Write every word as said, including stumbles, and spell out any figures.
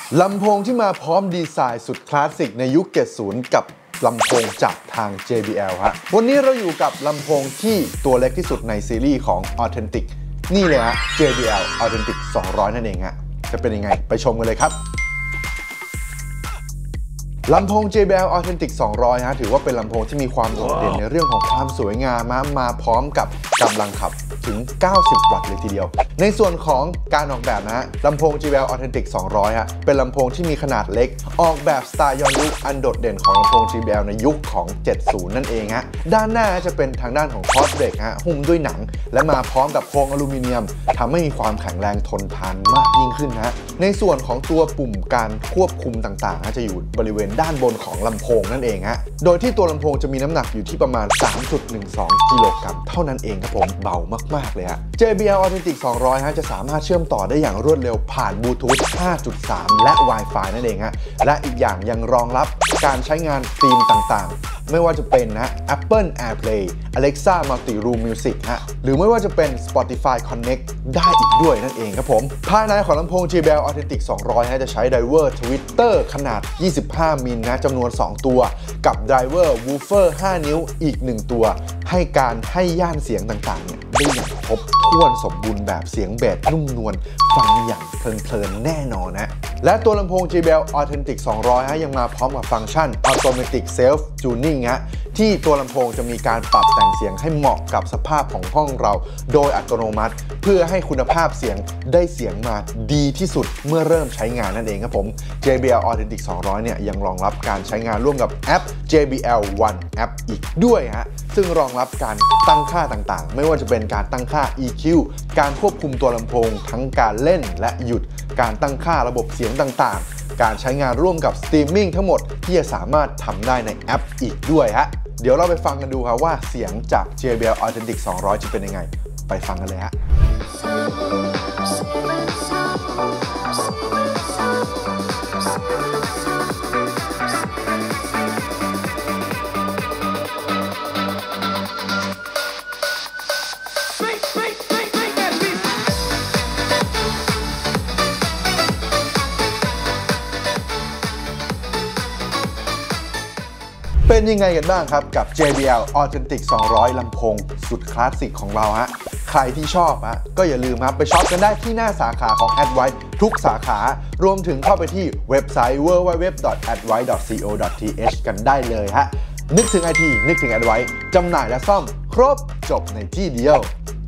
ลำโพงที่มาพร้อมดีไซน์สุดคลาสสิกในยุคเจ็ดสิบกับลำโพงจากทาง เจ บี แอล ฮะวันนี้เราอยู่กับลำโพงที่ตัวเล็กที่สุดในซีรีส์ของ Authentic นี่เลยฮะ เจ บี แอล Authentic สองร้อยนั่นเองฮะจะเป็นยังไงไปชมกันเลยครับลำโพง เจ บี แอล Authentic สองร้อยฮะถือว่าเป็นลำโพงที่มีความโดดเด่นในเรื่องของความสวยงามมามาพร้อมกับกำลังขับถึงเก้าสิบวัตต์เลยทีเดียวในส่วนของการออกแบบนะฮะลำโพง เจ บี แอล Authentic สองร้อยฮะเป็นลำโพงที่มีขนาดเล็กออกแบบสไตล์ย้อนยุคอันโดดเด่นของลำโพง เจ บี แอล ในยุคของเจ็ดสิบนั่นเองฮะด้านหน้าจะเป็นทางด้านของคอร์สเบรกฮะหุ้มด้วยหนังและมาพร้อมกับโครงอลูมิเนียมทำให้มีความแข็งแรงทนทานมากยิ่งขึ้นฮะในส่วนของตัวปุ่มการควบคุมต่างๆจะอยู่บริเวณด้านบนของลำโพงนั่นเองฮะโดยที่ตัวลำโพงจะมีน้ำหนักอยู่ที่ประมาณ สามจุดหนึ่งสอง กิโลกรัมเท่านั้นเองครับผมเบามากๆเลยฮะ เจ บี แอล Authentic สองร้อยฮะจะสามารถเชื่อมต่อได้อย่างรวดเร็วผ่านบลูทูธ ห้าจุดสาม และ Wi-Fi นั่นเองฮะและอีกอย่างยังรองรับการใช้งานธีมต่างๆไม่ว่าจะเป็นนะ Apple AirPlay Alexa Multi Room Music ฮะหรือไม่ว่าจะเป็น Spotify Connect ได้อีกด้วยนั่นเองครับผมภายในของลำโพง เจ บี แอล Authentic สองร้อยฮะจะใช้ไดเวอร์ Twitter ขนาด ยี่สิบห้า มิลนะจำนวน สอง ตัวกับไดเวอร์ Woofer ห้า นิ้วอีก หนึ่ง ตัวให้การให้ย่านเสียงต่างๆเนี่ยได้อย่างครบถ้วนสมบูรณ์แบบเสียงเบสนุ่มนวลฟังอย่างเพลินๆแน่นอนนะและตัวลำโพง เจ บี แอล Authentic สองร้อยฮะยังมาพร้อมกับฟังก์ชัน Automatic Self Tuning ฮะที่ตัวลำโพงจะมีการปรับแต่งเสียงให้เหมาะกับสภาพของห้องเราโดยอัตโนมัติเพื่อให้คุณภาพเสียงได้เสียงมาดีที่สุดเมื่อเริ่มใช้งานนั่นเองครับผม เจ บี แอล Authentic สองร้อยเนี่ยยังรองรับการใช้งานร่วมกับแอป เจ บี แอล วัน แอปอีกด้วยฮะซึ่งรองรับการตั้งค่าต่างๆไม่ว่าจะเป็นการตั้งค่า อี คิว การควบคุมตัวลำโพงทั้งการเล่นและหยุดการตั้งค่าระบบเสียงต่างๆการใช้งานร่วมกับสตรีมมิ่งทั้งหมดที่จะสามารถทำได้ในแอปอีกด้วยฮะเดี๋ยวเราไปฟังกันดูครับว่าเสียงจาก เจ บี แอล Authentic สองร้อยจะเป็นยังไงไปฟังกันเลยฮะเป็นยังไงกันบ้างครับกับ เจ บี แอล Authentic สองร้อย ลำโพงสุดคลาสสิกของเราฮะใครที่ชอบฮะก็อย่าลืมครับไปช็อปกันได้ที่หน้าสาขาของ Advice ทุกสาขารวมถึงเข้าไปที่เว็บไซต์ ดับเบิลยู ดับเบิลยู ดับเบิลยู ดอท แอดไวซ์ ดอท ซี โอ ดอท ที เอช กันได้เลยฮะนึกถึง ไอ ที นึกถึง Advice จำหน่ายและซ่อมครบจบในที่เดียว